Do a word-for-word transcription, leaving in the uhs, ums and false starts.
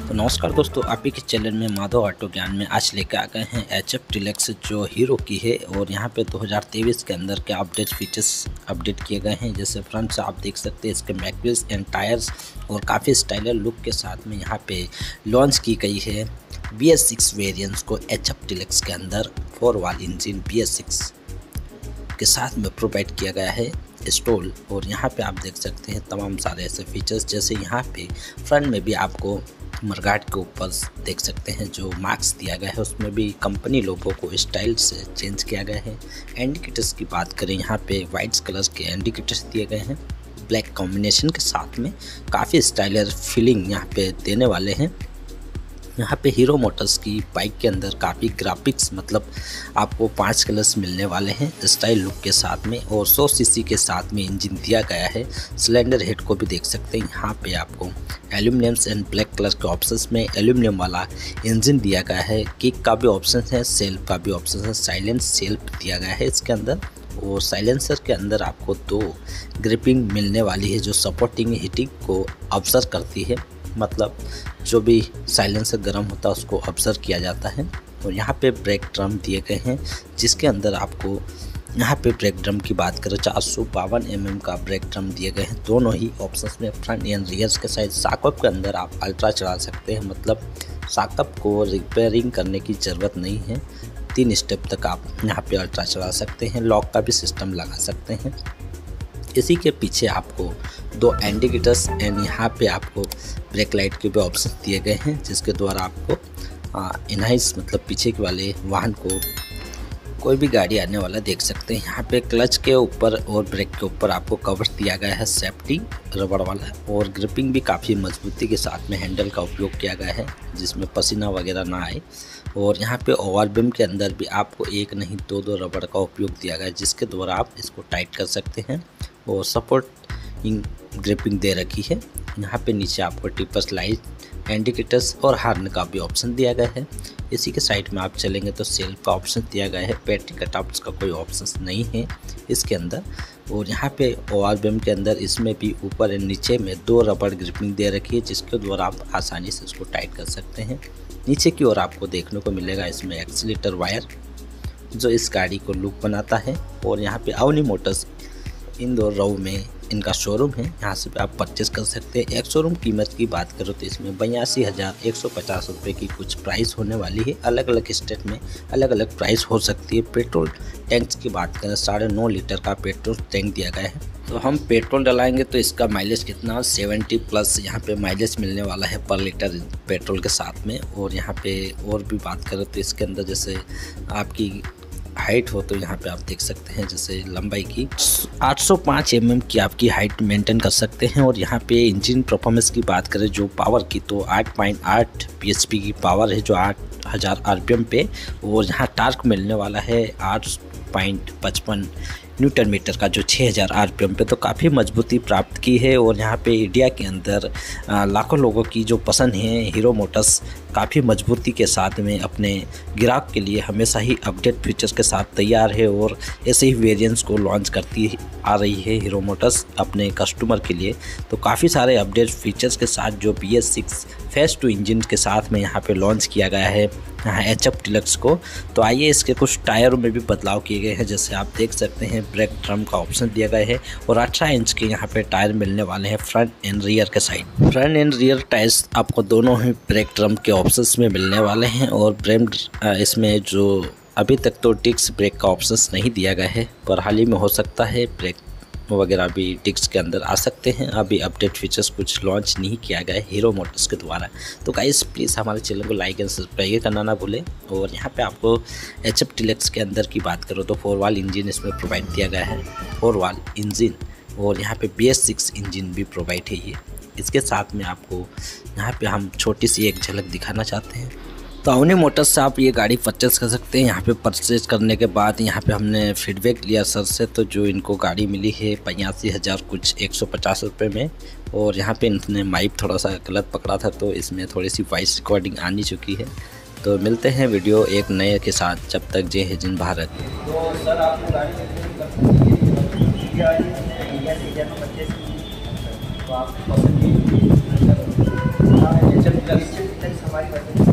तो नमस्कार दोस्तों, आप ही के चैनल में माधव ऑटो ज्ञान में आज लेकर आ गए हैं एच एफ डिलक्स जो हीरो की है। और यहाँ पे दो हज़ार तेईस के अंदर के अपडेट फीचर्स अपडेट किए गए हैं। जैसे फ्रंट से आप देख सकते हैं इसके मैकविल्स एंड टायर्स और काफ़ी स्टाइलर लुक के साथ में यहाँ पे लॉन्च की गई है बी एस सिक्स वेरियंट्स को एच एफ डिलक्स के अंदर फोर वाल इंजन बी एस सिक्स के साथ में प्रोवाइड किया गया है स्टॉल। और यहाँ पे आप देख सकते हैं तमाम सारे ऐसे फीचर्स, जैसे यहाँ पे फ्रंट में भी आपको मरगाट के ऊपर देख सकते हैं जो मार्क्स दिया गया है, उसमें भी कंपनी लोगों को स्टाइल से चेंज किया गया है। इंडिकेटर्स की बात करें, यहाँ पे वाइट कलर के इंडिकेटर्स दिए गए हैं ब्लैक कॉम्बिनेशन के साथ में, काफ़ी स्टाइलर फीलिंग यहाँ पे देने वाले हैं। यहाँ पे हीरो मोटर्स की बाइक के अंदर काफ़ी ग्राफिक्स, मतलब आपको पांच कलर्स मिलने वाले हैं स्टाइल लुक के साथ में। और सौ सीसी के साथ में इंजन दिया गया है। सिलेंडर हेड को भी देख सकते हैं, यहाँ पे आपको एल्यूमिनियम्स एंड ब्लैक कलर के ऑप्शंस में एल्यूमिनियम वाला इंजन दिया गया है। किक का भी ऑप्शन है, सेल्फ का भी ऑप्शन है, साइलेंस सेल्फ दिया गया है इसके अंदर। और साइलेंसर के अंदर आपको दो ग्रिपिंग मिलने वाली है जो सपोर्टिंग हीटिंग को ऑब्जर्व करती है, मतलब जो भी साइलेंसर गर्म होता है उसको ऑब्जर्व किया जाता है। और यहाँ पे ब्रेक ड्रम दिए गए हैं जिसके अंदर आपको यहाँ पे ब्रेक ड्रम की बात करें चार सौ बावन एम एम का ब्रेक ड्रम दिए गए हैं दोनों ही ऑप्शंस में, फ्रंट एंड रियर के साइड। साकअप के अंदर आप अल्ट्रा चला सकते हैं, मतलब साकअप को रिपेयरिंग करने की ज़रूरत नहीं है। तीन स्टेप तक आप यहाँ पे अल्ट्रा चला सकते हैं, लॉक का भी सिस्टम लगा सकते हैं। इसी के पीछे आपको दो इंडिकेटर्स एंड यहाँ पे आपको ब्रेक लाइट के भी ऑप्शन दिए गए हैं जिसके द्वारा आपको इनहाइस, मतलब पीछे के वाले वाहन को कोई भी गाड़ी आने वाला देख सकते हैं। यहाँ पे क्लच के ऊपर और ब्रेक के ऊपर आपको कवर दिया गया है सेफ्टी रबड़ वाला। और ग्रिपिंग भी काफ़ी मजबूती के साथ में हैंडल का उपयोग किया गया है जिसमें पसीना वगैरह ना आए। और यहाँ पे ओवर बीम के अंदर भी आपको एक नहीं दो दो रबड़ का उपयोग दिया गया है जिसके द्वारा आप इसको टाइट कर सकते हैं। और सपोर्टिंग ग्रिपिंग दे रखी है। यहाँ पे नीचे आपको टिपर्स लाइट इंडिकेटर्स और हार्न का भी ऑप्शन दिया गया है। इसी के साइड में आप चलेंगे तो सेल्फ का ऑप्शन दिया गया है, बैटरी कटआउट्स का कोई ऑप्शन नहीं है इसके अंदर। और यहाँ पे ओवर बीम के अंदर इसमें भी ऊपर एंड नीचे में दो रबड़ ग्रिपिंग दे रखी है जिसके द्वारा आप आसानी से उसको टाइट कर सकते हैं। नीचे की ओर आपको देखने को मिलेगा इसमें एक्सीलेटर वायर जो इस गाड़ी को लुक बनाता है। और यहाँ पे अवनी मोटर्स इंदौर रोड में इनका शोरूम है, यहाँ से आप परचेस कर सकते हैं। एक शोरूम कीमत की बात करो तो इसमें बयासी हज़ार एक सौ पचास रुपये की कुछ प्राइस होने वाली है। अलग अलग स्टेट में अलग अलग प्राइस हो सकती है। पेट्रोल टैंक्स की बात करें, साढ़े नौ लीटर का पेट्रोल टैंक दिया गया है। तो हम पेट्रोल डलाएंगे तो इसका माइलेज कितना सत्तर प्लस यहाँ पे माइलेज मिलने वाला है पर लीटर पेट्रोल के साथ में। और यहाँ पे और भी बात करें तो इसके अंदर जैसे आपकी हाइट हो तो यहाँ पे आप देख सकते हैं जैसे लंबाई की आठ सौ पाँच एम एम की आपकी हाइट मेंटेन कर सकते हैं। और यहाँ पे इंजन परफॉर्मेंस की बात करें जो पावर की तो आठ पॉइंट आठ बी एच पी की पावर है जो आठ हज़ार आर पी एम पे। और यहाँ टार्क मिलने वाला है आठ पॉइंट पचपन न्यूटन मीटर का जो छः हज़ार आर पी एम पे, तो काफ़ी मजबूती प्राप्त की है। और यहाँ पे इंडिया के अंदर लाखों लोगों की जो पसंद है हीरो मोटर्स काफ़ी मजबूती के साथ में अपने ग्राहक के लिए हमेशा ही अपडेट फीचर्स के साथ तैयार है। और ऐसे ही वेरिएंट्स को लॉन्च करती आ रही है हीरो मोटर्स अपने कस्टमर के लिए। तो काफ़ी सारे अपडेट फीचर्स के साथ जो B S six phase two engine के साथ में यहाँ पे लॉन्च किया गया है यहाँ एच एफ डिलक्स को। तो आइए इसके कुछ टायरों में भी बदलाव किए गए हैं, जैसे आप देख सकते हैं ब्रेक ड्रम का ऑप्शन दिया गया है। और अठारह इंच के यहाँ पे टायर मिलने वाले हैं फ्रंट एंड रियर के side. Front and rear tyres आपको दोनों ही ब्रेक ड्रम के ऑप्शंस में मिलने वाले हैं। और ब्रेम इसमें जो अभी तक तो डिस्क ब्रेक का ऑप्शंस नहीं दिया गया है, पर हाल ही में हो सकता है ब्रेक वगैरह भी डिस्क के अंदर आ सकते हैं। अभी अपडेट फीचर्स कुछ लॉन्च नहीं किया गया है हीरो मोटर्स के द्वारा। तो गाइस प्लीज़ हमारे चैनल को लाइक एंड सब्सक्राइब करना ना भूलें। और यहाँ पे आपको एच एफ डिलक्स के अंदर की बात करो तो फोर वाल इंजन इसमें प्रोवाइड दिया गया है, फोर वाल इंजन। और यहाँ पे बी एस सिक्स इंजन भी प्रोवाइड है ये। इसके साथ में आपको यहाँ पे हम छोटी सी एक झलक दिखाना चाहते हैं। तो अवनी मोटर्स से आप ये गाड़ी परचेस कर सकते हैं। यहाँ पे परचेस करने के बाद यहाँ पे हमने फीडबैक लिया सर से, तो जो इनको गाड़ी मिली है बयासी हज़ार कुछ एक सौ पचास रुपये में। और यहाँ पे इन्होंने माइक थोड़ा सा गलत पकड़ा था तो इसमें थोड़ी सी वॉइस रिकॉर्डिंग आनी चुकी है। तो मिलते हैं वीडियो एक नए के साथ, जब तक जय हिंद भारत। तो सर आपको गाड़ी तो आप पसंद हमारी